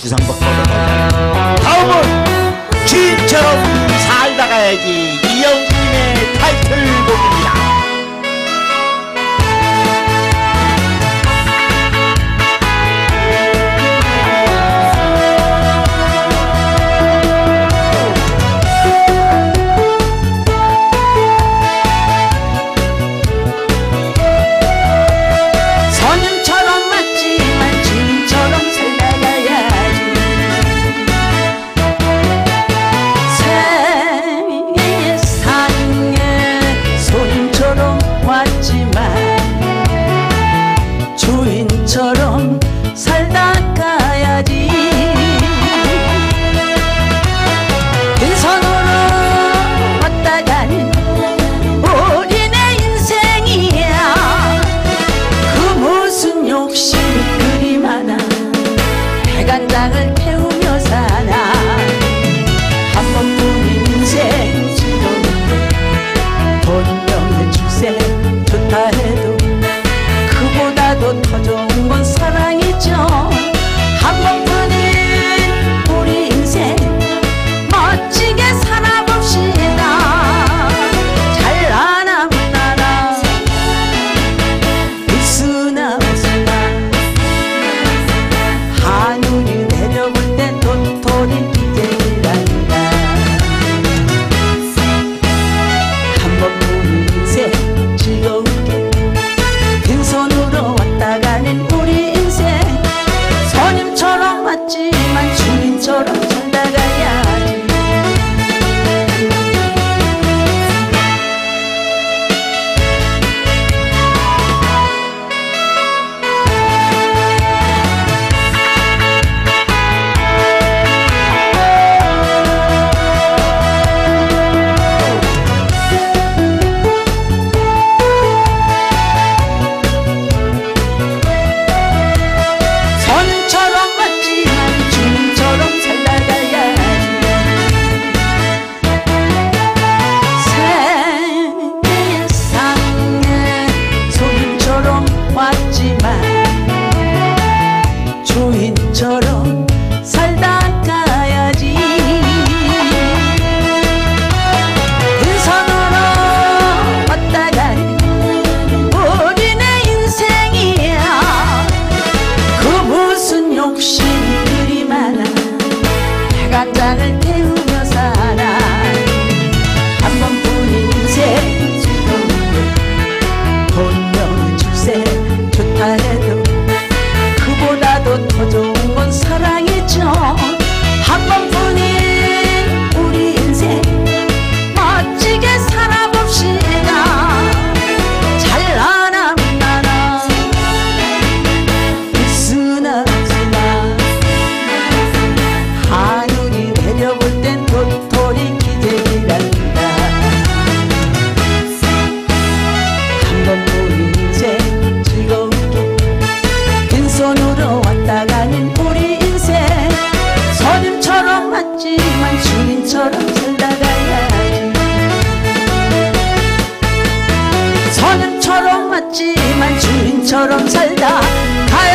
지상복 보도록. 다음은 주인처럼 살다 가야지, 이영수님의 타이틀곡입니다. 주인처럼 살다 가야지. 빈손으로 왔다 가는 우리네 인생이야. 그 무슨 욕심이 그리 많아. 백안장을 태우며 사나. 한 번뿐인 인생 즐거운데 돈 명예 출세 좋다 해도 그보다도 더 좋은 건 사랑이죠. 한 번뿐인 우리 인생 멋지게 살아봅시다. 찬란한 나라 웃으나 웃으나 하늘이 내려볼 땐 도토리 기대란다. 한 번뿐인 인생 즐거운게 빈손으로 왔다 가는 우리 인생. 손님처럼 왔지만 주인처럼 살다 가야지. 주인처럼 살다 가야지. 빈손으로 왔다 가는 우리네 인생이야. 그 무슨 욕심이 그리 많아. 백안장을 태우며 살아. 한 번뿐인 인생 즐거운데 돈 명예 출세 좋다 해도 그보다도 더 좋은 건 사랑이죠. 한 번뿐인 우리 인생 멋지게 살아봅시다. 찬란한 나라 웃으나 웃으나 하늘이 내려볼 땐 도토리 기대란다. 한 번뿐인 인생 즐거운게 빈손으로 왔다 가는 우리 인생. 손님처럼 왔지만 주인처럼 살다 가야지. 손님처럼 왔지만 주인처럼 살다 가야지.